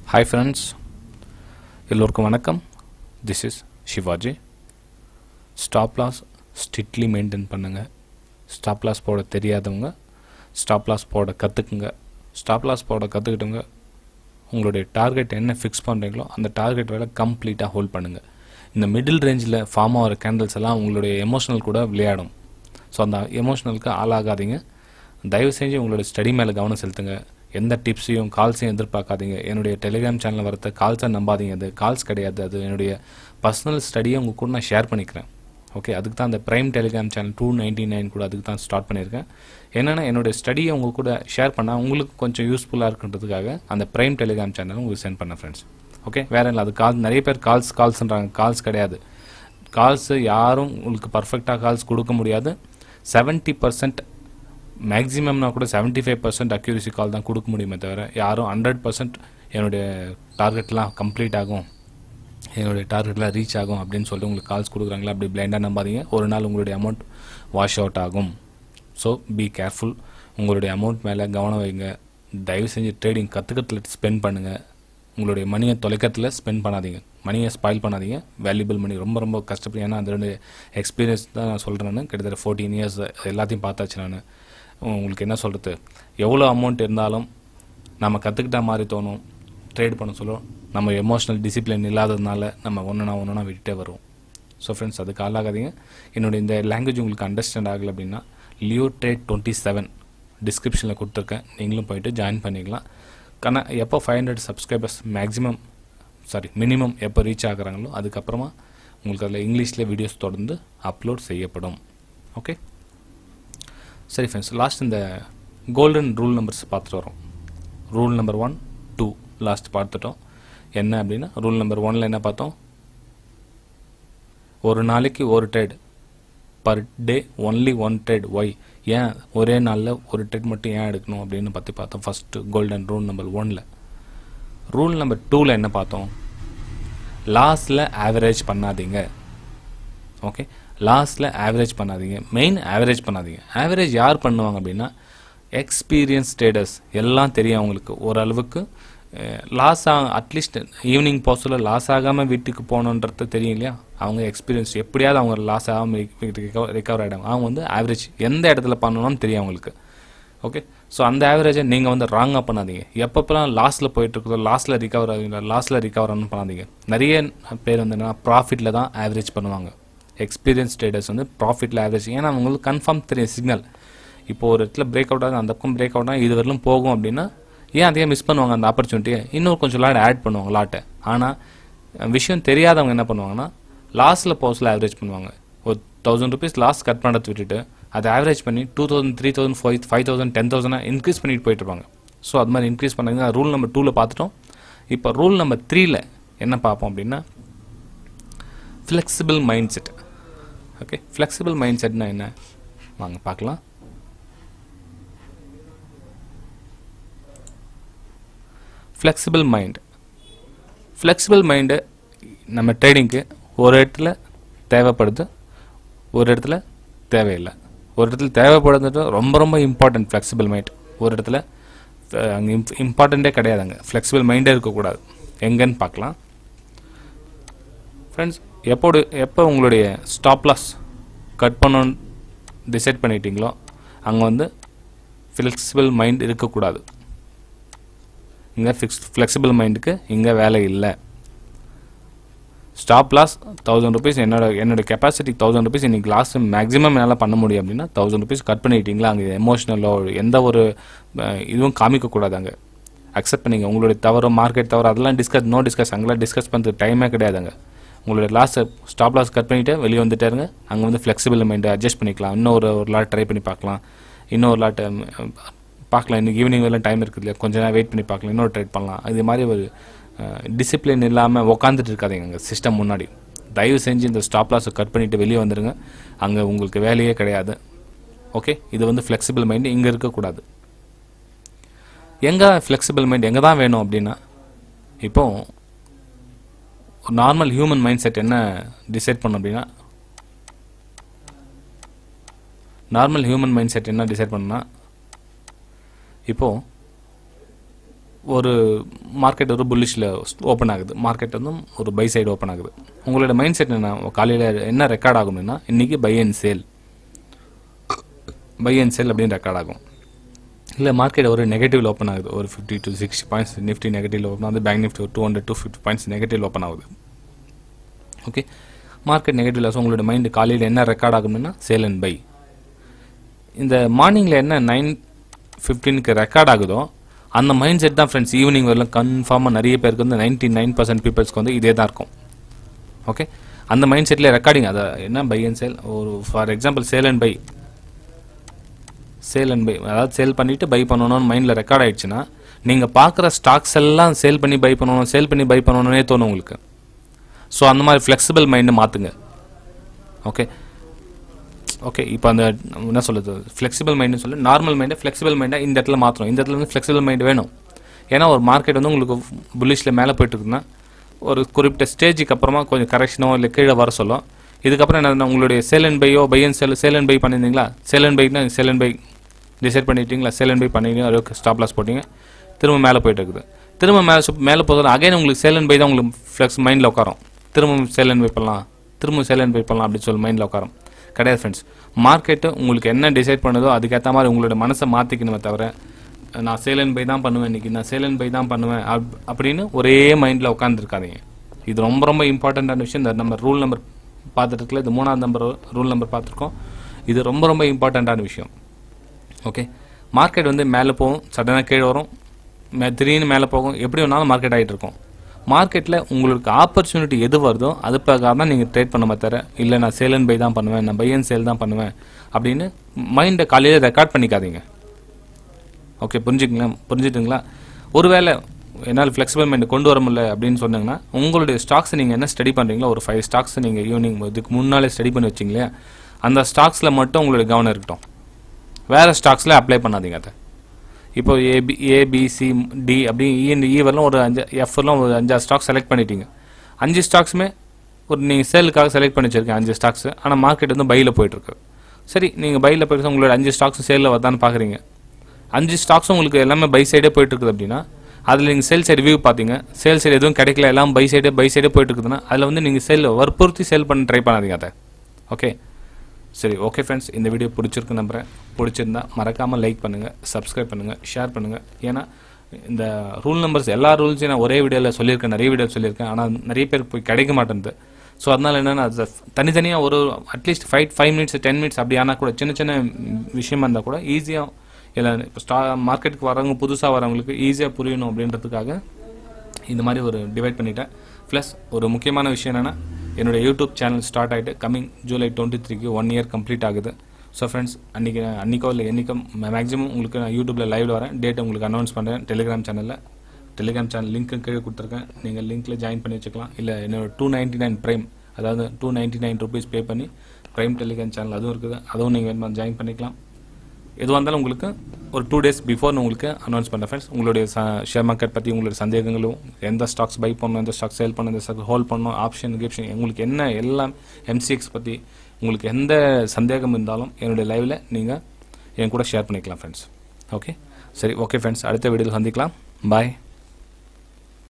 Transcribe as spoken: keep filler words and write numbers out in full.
Hi friends, எல்லோருக்கும் வணக்கம். This is Shivaji. Stop loss strictly maintain பண்ணுங்க. Stop loss போட தெரியாதவங்க stop loss போட கற்றுக்குங்க. Stop loss போட கற்றுக்கிட்டவங்க உங்களுடைய டார்கெட் என்ன ஃபிக்ஸ் பண்ணுறீங்களோ அந்த டார்கெட் வேலை கம்ப்ளீட்டாக ஹோல்ட் பண்ணுங்கள். இந்த மிடில் ரேஞ்சில் ஃபார்ம் ஆகிற கேண்டில்ஸ் எல்லாம் உங்களுடைய எமோஷனல் கூட விளையாடும். ஸோ அந்த எமோஷனலுக்கு ஆளாகாதீங்க. தயவு செஞ்சு உங்களுடைய ஸ்டடி மேலே கவனம் செலுத்துங்க. எந்த டிப்ஸையும் கால்ஸையும் எதிர்பார்க்காதீங்க. என்னுடைய டெலிகிராம் சேனலில் வரத்த கால்ஸை நம்பாதீங்க. அது கால்ஸ் கிடையாது, அது என்னுடைய பர்சனல் ஸ்டடியை உங்கள் கூட நான் ஷேர் பண்ணிக்கிறேன். ஓகே, அதுக்கு தான் அந்த prime Telegram channel two ninety nine கூட அதுக்கு தான் ஸ்டார்ட் பண்ணியிருக்கேன். என்னென்னா என்னுடைய ஸ்டடியை உங்கள் கூட ஷேர் பண்ணால் உங்களுக்கு கொஞ்சம் யூஸ்ஃபுல்லாக இருக்குன்றதுக்காக அந்த ப்ரைம் டெலிகிராம் சேனல் உங்களுக்கு சென்ட் பண்ணேன் ஃப்ரெண்ட்ஸ். ஓகே, வேறு இல்லை, அது கால் நிறைய பேர் கால்ஸ் கால்ஸ்ன்றாங்க. கால்ஸ் கிடையாது. கால்ஸு யாரும் உங்களுக்கு பர்ஃபெக்டாக கால்ஸ் கொடுக்க முடியாது. செவன்ட்டி பர்சன்ட் மேக்ஸிமம்னா கூட seventy five percent accuracy call தான் கொடுக்க முடியுமே தவிர யாரும் ஹண்ட்ரட் பர்சன்ட் என்னுடைய டார்கெட்லாம் கம்ப்ளீட் ஆகும், என்னுடைய டார்கெட்லாம் ரீச் ஆகும் அப்படின்னு சொல்லிட்டு உங்களுக்கு கால்ஸ் கொடுக்குறாங்களா அப்படி பிளைண்டாக நம்பாதீங்க. ஒரு நாள் உங்களுடைய அமௌண்ட் வாஷ் அவுட் ஆகும். So be careful. உங்களுடைய அமௌண்ட் மேலே கவனம் வைங்க. தயவு செஞ்சு ட்ரேடிங் கற்றுக்கிறதுல ஸ்பெண்ட் பண்ணுங்கள். உங்களுடைய மணியை தொலைக்கிறதுல ஸ்பெண்ட் பண்ணாதீங்க. மணியை ஸ்பாயில் பண்ணாதீங்க. வேல்யூபிள் மணி ரொம்ப ரொம்ப கஷ்டப்படும். ஏன்னா அதோட எக்ஸ்பீரியன்ஸ் தான் நான் சொல்கிறேன்னு. கிட்டத்தட்ட ஃபோர்டீன் இயர்ஸ் எல்லாத்தையும் பார்த்தாச்சு நான். உங்களுக்கு என்ன சொல்கிறது, எவ்வளோ அமௌண்ட் இருந்தாலும் நம்ம கற்றுக்கிட்ட மாதிரி தோணும். ட்ரேட் பண்ண சொல்லுவோம். நம்ம எமோஷ்னல் டிசிப்ளின் இல்லாததுனால நம்ம ஒன்றுனா ஒன்றுனா விட்டுட்டே வருவோம். ஸோ ஃப்ரெண்ட்ஸ், அதுக்கு ஆளாகாதீங்க. என்னுடைய இந்த லாங்குவேஜ் உங்களுக்கு அண்டர்ஸ்டாண்ட் ஆகலை அப்படின்னா லியோ ட்ரேட் டுவெண்ட்டி செவன் டிஸ்கிரிப்ஷனில் கொடுத்துருக்கேன். நீங்களும் போயிட்டு ஜாயின் பண்ணிக்கலாம். ஆனால் எப்போ five hundred subscribers maximum sorry minimum எப்போ ரீச் ஆகுறாங்களோ அதுக்கப்புறமா உங்களுக்கு அதில் இங்கிலீஷில் வீடியோஸ் தொடர்ந்து அப்லோட் செய்யப்படும். ஓகே, சரி ஃப்ரெண்ட்ஸ், லாஸ்ட் இந்த கோல்டன் ரூல் நம்பர்ஸ் பார்த்துட்டு வரோம். Rule number one two last பார்த்துட்டோம். என்ன அப்படின்னா ரூல் நம்பர் ஒன்னில் என்ன பார்த்தோம், ஒரு நாளைக்கு ஒரு trade, per day only one trade. Why, ஏன் ஒரே நாளில் ஒரு ட்ரேட் மட்டும் ஏன் எடுக்கணும் அப்படின்னு பற்றி பார்த்தோம் ஃபஸ்ட்டு கோல்டன் ரூல் நம்பர் ஒன்னில். ரூல் நம்பர் டூவில் என்ன பார்த்தோம், லாஸில் ஆவரேஜ் பண்ணாதீங்க. ஓகே, லாஸ்ட்டில் ஆவரேஜ் பண்ணாதீங்க. மெயின் ஆவரேஜ் பண்ணாதீங்க. ஆவரேஜ் யார் பண்ணுவாங்க அப்படின்னா எக்ஸ்பீரியன்ஸ் ட்ரேடர்ஸ். எல்லாம் தெரியும் அவங்களுக்கு ஓரளவுக்கு. லாஸ் ஆக அட்லீஸ்ட் ஈவினிங் போஸ்டில் லாஸ் ஆகாமல் வீட்டுக்கு போகணுன்றது தெரியும் இல்லையா. அவங்க எக்ஸ்பீரியன்ஸ் எப்படியாவது அவங்க லாஸ் ஆகாமல் ரிகவர் ஆகிடாங்க. அவங்க வந்து ஆவரேஜ் எந்த இடத்துல பண்ணணும்னு தெரியும் அவங்களுக்கு. ஓகே, ஸோ அந்த ஆவரேஜை நீங்கள் வந்து ராங்காக பண்ணாதீங்க. எப்பப்பெல்லாம் லாஸில் போயிட்டுருக்குதோ லாஸில் ரிகவர் ஆகுங்க, லாஸில் ரிகவர் ஆகணும்னு பண்ணாதீங்க. நிறைய பேர் வந்து என்ன ப்ராஃபிட்டில் தான் ஆவரேஜ் பண்ணுவாங்க. எக்ஸ்பீரியன்ஸ் ட்ரேடர்ஸ் வந்து ப்ராஃபிட்டில் ஆவரேஜ், ஏன்னா அவங்களுக்கு கன்ஃபார்ம் தெரியும் சிக்னல். இப்போ ஒரு இடத்துல பிரேக் அவுட் ஆகுது, அந்த பக்கம் பிரேக் அவுட் ஆகும், இது வரலும் போகும் அப்படின்னா ஏன் அதையே மிஸ் பண்ணுவாங்க அந்த ஆப்பர்ச்சுனிட்டியை. இன்னொரு கொஞ்சம் லாட் ஆட் பண்ணுவாங்க லாட்டை. ஆனால் விஷயம் தெரியாதவங்க என்ன பண்ணுவாங்கன்னா லாஸில் போஸ்டில் ஆவரேஜ் பண்ணுவாங்க. ஒரு தௌசண்ட் ருபீஸ் லாஸ் கட் பண்ணுறது விட்டுட்டு அதை ஆவரேஜ் பண்ணி two thousand three thousand five five thousand ten தௌசண்டாக இன்க்ரீஸ் பண்ணிட்டு போயிட்டு இருப்பாங்க. ஸோ அது மாதிரி இன்க்ரீஸ் பண்ணாங்க. ரூல் நம்பர் டூவில் பார்த்துட்டோம். இப்போ ரூல் நம்பர் த்ரீயில் என்ன பார்ப்போம் அப்படின்னா flexible mindset. Okay, flexible mind செட்னா என்ன வாங்க பார்க்கலாம். ஃப்ளெக்சிபிள் மைண்ட் ஃப்ளெக்சிபிள் மைண்டு நம்ம ட்ரேடிங்க்கு ஒரு இடத்துல தேவைப்படுது, ஒரு இடத்துல தேவையில்லை. ஒரு இடத்துல தேவைப்படுறது ரொம்ப ரொம்ப இம்பார்ட்டன்ட் ஃப்ளெக்சிபிள் மைண்ட். ஒரு இடத்துல அங்கே இம் இம்பார்ட்டண்ட்டே கிடையாது. அங்கே ஃப்ளெக்சிபிள் மைண்டே இருக்கக்கூடாது. எங்கன்னு பார்க்கலாம் ஃப்ரெண்ட்ஸ். எப்போது எப்போ உங்களுடைய ஸ்டாப் லாஸ் கட் பண்ணணும்னு டிசைட் பண்ணிட்டீங்களோ அங்கே வந்து ஃப்ளெக்சிபிள் மைண்ட் இருக்கக்கூடாது. இங்கே ஃபிக்ஸ் ஃப்ளெக்சிபிள் மைண்டுக்கு இங்கே வேலை இல்லை. ஸ்டாப் லாஸ் தௌசண்ட் ருபீஸ் என்னோட என்னோட கெப்பாசிட்டி தௌசண்ட் ருபீஸ் இன்றைக்கி லாஸ் மேக்ஸிமம் என்னால் பண்ண முடியும் அப்படின்னா தௌசண்ட் ருபீஸ் கட் பண்ணிட்டீங்களா அங்கே எமோஷ்னலோ எந்த ஒரு இதுவும் காமிக்கக்கூடாது. அங்கே அக்செப்ட் பண்ணிங்க. உங்களுடைய தவறு மார்க்கெட் தவறு அதெல்லாம் டிஸ்கஸ் நோ டிஸ்கஸ் அங்கெல்லாம் டிஸ்கஸ் பண்ணுறது டைமே கிடையாதுங்க. உங்களுடைய லாஸை ஸ்டாப் லாஸ் கட் பண்ணிவிட்டு வெளியே வந்துட்டாருங்க. அங்கே வந்து ஃப்ளெக்சிபிள் மைண்டை அட்ஜஸ்ட் பண்ணிக்கலாம். இன்னொரு ஒரு லாட் ட்ரை பண்ணி பார்க்கலாம். இன்னொரு லாட்டை பார்க்கலாம். இன்றைக்கி ஈவினிங் வரலாம் டைம் இருக்குது இல்லையா, கொஞ்சம் நேரம் வெயிட் பண்ணி பார்க்கலாம், இன்னொரு ட்ரேட் பண்ணலாம். இது மாதிரி ஒரு டிசிப்ளின் இல்லாமல் உக்காந்துட்டு இருக்காதிங்க அங்கே சிஸ்டம் முன்னாடி. தயவு செஞ்சு இந்த ஸ்டாப் லாஸை கட் பண்ணிவிட்டு வெளியே வந்துடுங்க. அங்கே உங்களுக்கு வேலையே கிடையாது. ஓகே, இது வந்து ஃப்ளெக்சிபிள் மைண்டு இங்கே இருக்கக்கூடாது. எங்கே ஃப்ளெக்சிபிள் மைண்ட் எங்கே தான் வேணும் அப்படின்னா இப்போது நார்மல் ஹியூமன் மைண்ட் செட் என்ன டிசைட் பண்ணும் அப்படின்னா நார்மல் ஹியூமன் மைண்ட் செட் என்ன டிசைட் பண்ணுன்னா இப்போது ஒரு மார்க்கெட் ஒரு புல்லிஷில் ஓப்பன் ஆகுது, மார்க்கெட் வந்து ஒரு பை சைடு ஓப்பன் ஆகுது. உங்களோட மைண்ட் செட் என்ன, காலையில் என்ன ரெக்கார்ட் ஆகும்னா இன்றைக்கி buy and sale buy and sale அப்படின்னு ரெக்கார்ட் ஆகும். இல்லை மார்க்கெட் ஒரு நெகட்டிவில் ஓப்பன் ஆகுது, ஒரு fifty to sixty points Nifty negative open ஆகுது, பேங்க் நிஃப்டி ஒரு two hundred two fifty points negative open ஆகுது. ஓகே, மார்க்கெட் நெகட்டிவ்ல ஸோ உங்களோட மைண்டு காலையில் என்ன ரெக்கார்ட் ஆகும்னா சேல் அண்ட் பை. இந்த மார்னிங்கில் என்ன நைன் ஃபிஃப்டீனுக்கு ரெக்கார்ட் ஆகுதோ அந்த மைண்ட் செட் தான் ஃப்ரெண்ட்ஸ் ஈவினிங் வரலாம் கன்ஃபார்மாக நிறைய பேருக்கு வந்து நைன்டி நைன் பர்சன்ட் பீப்புள்ஸ்க்கு வந்து இதே தான் இருக்கும். ஓகே, அந்த மைண்ட் செட்டில் ரெக்கார்டிங் அதை என்ன பை அண்ட் சேல், ஒரு for example sale and buy sale and buy அதாவது சேல் பண்ணிவிட்டு பை பண்ணணும்னு மைண்டில் ரெக்கார்ட் ஆகிடுச்சுன்னா நீங்கள் பார்க்குற ஸ்டாக்ஸ் எல்லாம் சேல் பண்ணி பை பண்ணணும் சேல் பண்ணி பை பண்ணணுன்னே தோணும் உங்களுக்கு. ஸோ அந்த மாதிரி ஃப்ளெக்சிபிள் மைண்டை மாற்றுங்க. ஓகே ஓகே இப்போ அந்த என்ன சொல்லுது ஃப்ளெக்சிபிள் மைண்டுன்னு சொல்லி நார்மல் மைண்டை ஃப்ளெக்சிபிள் மைண்டை இந்த இடத்துல மாற்றணும். இந்த இடத்துல வந்து ஃப்ளெக்சிபிள் மைண்ட் வேணும். ஏன்னா ஒரு மார்க்கெட் வந்து உங்களுக்கு புல்லிஷில் மேலே போயிட்டு இருக்குன்னா ஒரு குறிப்பிட்ட ஸ்டேஜுக்கு அப்புறமா கொஞ்சம் கரெக்ஷனோ இல்லை கீழே வர சொல்லும். இதுக்கப்புறம் என்ன உங்களுடைய சேல் அண்ட் பையோ buy and sale sale and buy பண்ணியிருந்தீங்களா, சேல் அண்ட் பைனா சேல் அண்ட் பை டிசைட் பண்ணிட்டீங்களா, சேல் அண்ட் பை பண்ணிங்க, அதுக்கு ஸ்டாப் லாஸ் போட்டிங்க, திரும்ப மேலே போயிட்டு இருக்குது. திரும்ப மேலே மேலே போதும் அகைன் உங்களுக்கு சேல் அண்ட் பை தான் உங்களுக்கு ஃப்ளெக்ஸ் மைண்டில் உட்காரும். திரும்ப சேல் அண்ட் பை பண்ணலாம், திரும்ப சேல் அண்ட் பை பண்ணலாம் அப்படின்னு சொல்லி மைண்டில் உட்காரும். கிடையாது ஃப்ரெண்ட்ஸ், மார்க்கெட்டு உங்களுக்கு என்ன டிசைட் பண்ணுதோ அதுக்கேற்ற மாதிரி உங்களோட மனசை மாற்றிக்கணுமே தவிர நான் சேல் அண்ட் பை தான் பண்ணுவேன் இன்றைக்கி, நான் சேல் அண்ட் பை தான் பண்ணுவேன் அப் அப்படின்னு ஒரே மைண்டில் உட்காந்துருக்காதீங்க. இது ரொம்ப ரொம்ப இம்பார்ட்டண்ட்டான விஷயம். இந்த நம்ம ரூல் நம்பர் பார்த்துட்டு இது மூணாவது நம்பர் ரூல் நம்பர் பார்த்துருக்கோம். இது ரொம்ப ரொம்ப இம்பார்ட்டண்ட்டான விஷயம். ஓகே, மார்க்கெட் வந்து மேலே போகும், சடனாக கீழே வரும், மே திடீர்னு மேலே போகும், எப்படி வேணாலும் மார்க்கெட் ஆகிட்டு இருக்கும். மார்க்கெட்டில் உங்களுக்கு ஆப்பர்ச்சுனிட்டி எது வருதோ அது பிரகாரம் தான் நீங்கள் ட்ரேட் பண்ண தர. இல்லை நான் சேல் அண்ட் பை தான் பண்ணுவேன், நான் பை அண்ட் சேல் தான் பண்ணுவேன் அப்படின்னு மைண்டை காலையில் ரெக்கார்ட் பண்ணிக்காதீங்க. ஓகே, புரிஞ்சுக்கலாம் புரிஞ்சுட்டுங்களா? ஒருவேளை என்னால் ஃப்ளெக்சிபிள் மைண்டை கொண்டு வர முடியல அப்படின்னு சொன்னாங்கன்னா உங்களுடைய ஸ்டாக்ஸை நீங்கள் என்ன ஸ்டடி பண்ணுறீங்களோ ஒரு ஃபைவ் ஸ்டாக்ஸ் நீங்கள் ஈவினிங் இதுக்கு முன்னாலே ஸ்டடி பண்ணி வச்சிங்களே அந்த ஸ்டாக்ஸில் மட்டும் உங்களுடைய கவனம் இருக்கட்டும். வேறு ஸ்டாக்ஸில் அப்ளை பண்ணாதீங்க. அதை இப்போ ஏபி ஏபிசி டி அப்படி இ இ வரலாம் ஒரு அஞ்சு எஃப் வரலாம் ஒரு அஞ்சாறு ஸ்டாக்ஸ் செலக்ட் பண்ணிட்டீங்க. அஞ்சு ஸ்டாக்ஸுமே ஒரு நீங்கள் சேலுக்காக செலக்ட் பண்ணி வச்சிருக்கேன் அஞ்சு ஸ்டாக்ஸ். ஆனால் மார்க்கெட் வந்து பையில் போயிட்டுருக்கு. சரி, நீங்கள் பையில் போயிட்டு உங்களோட அஞ்சு ஸ்டாக்ஸும் சேலில் வரதான்னு பார்க்குறீங்க. அஞ்சு ஸ்டாக்ஸும் உங்களுக்கு எல்லாமே பை சைடே போயிட்டுருக்குது அப்படின்னா அதில் நீங்கள் சேல் சைடு வியூ பார்த்தீங்க, சேல் சைடு எதுவும் கிடைக்கல, எல்லாம் பை சைடே பை சைடே போயிட்டுருக்குதுன்னா அதில் வந்து நீங்கள் சேல் வற்புறுத்தி சேல் பண்ண ட்ரை பண்ணாதீங்க அதை. ஓகே சரி, ஓகே ஃப்ரெண்ட்ஸ், இந்த வீடியோ பிடிச்சிருக்கு நம்புகிறேன். பிடிச்சிருந்தா மறக்காமல் லைக் பண்ணுங்கள், சப்ஸ்கிரைப் பண்ணுங்கள், ஷேர் பண்ணுங்கள். ஏன்னா இந்த ரூல் நம்பர்ஸ் எல்லா ரூல்ஸையும் நான் ஒரே வீடியோவில் சொல்லியிருக்கேன், நிறைய வீடியோ சொல்லியிருக்கேன். ஆனால் நிறைய பேருக்கு போய் கிடைக்க மாட்டேங்குது. ஸோ அதனால் என்னென்னா அது தனித்தனியாக ஒரு at least five five minutes ten minutes அப்படி ஆனால் கூட சின்ன சின்ன விஷயமா இருந்தால் கூட ஈஸியாக இல்லை இப்போ ஸ்டா மார்க்கெட்டுக்கு வரவங்க புதுசாக வரவங்களுக்கு ஈஸியாக புரியணும் அப்படின்றதுக்காக இந்த மாதிரி ஒரு டிவைட் பண்ணிட்டேன். ப்ளஸ் ஒரு முக்கியமான விஷயம் என்னென்னா என்னோடய யூடியூப் சேனல் ஸ்டார்ட் ஆகிட்டு கம்மிங் ஜூலை டுவெண்ட்டி த்ரீக்கு ஒன் இயர் கம்ப்ளீட் ஆகுது. ஸோ ஃப்ரெண்ட்ஸ், அன்றைக்கி அன்றைக்கோ இல்லை என்றைக்கோ மேக்ஸிமம் உங்களுக்கு நான் யூடியூப்பில் லைவில் வரேன், டேட்டை உங்களுக்கு அனௌன்ஸ் பண்ணுறேன். டெலிகிராம் சேனலில் டெலிகிராம் சேனல் லிங்க்கு கீழே கொடுத்துருக்கேன், நீங்கள் லிங்க்கில் ஜாயின் பண்ணி வச்சுக்கலாம். இல்லை என்னோட டூ நைன்ட்டி நைன் ப்ரைம் அதாவது two ninety nine rupees pay பண்ணி ப்ரைம் டெலிகிராம் சேனல் அதுவும் இருக்குது, அதுவும் நீங்கள் வேணுமா ஜாயின் பண்ணிக்கலாம். எதுவாக இருந்தாலும் உங்களுக்கு ஒரு டூ டேஸ் பிஃபோர் உங்களுக்கு அனௌன்ஸ் பண்ணுறேன் ஃப்ரெண்ட்ஸ். உங்களுடைய ஷேர் மார்க்கெட் பற்றி உங்களுடைய சந்தேகங்களும், எந்த ஸ்டாக்ஸ் பை பண்ணணும், எந்த ஸ்டாக் சேல் பண்ணணும், எந்த ஸ்டாக் ஹோல்ட் பண்ணணும், ஆப்ஷன் கிப்ஷன், உங்களுக்கு என்ன எல்லாம் எம்சிஎக்ஸ் பற்றி உங்களுக்கு எந்த சந்தேகம் இருந்தாலும் என்னுடைய லைவில் நீங்கள் என் கூட ஷேர் பண்ணிக்கலாம் ஃப்ரெண்ட்ஸ். ஓகே சரி, ஓகே ஃப்ரெண்ட்ஸ், அடுத்த வீடியோவில் சந்திக்கலாம். பாய்.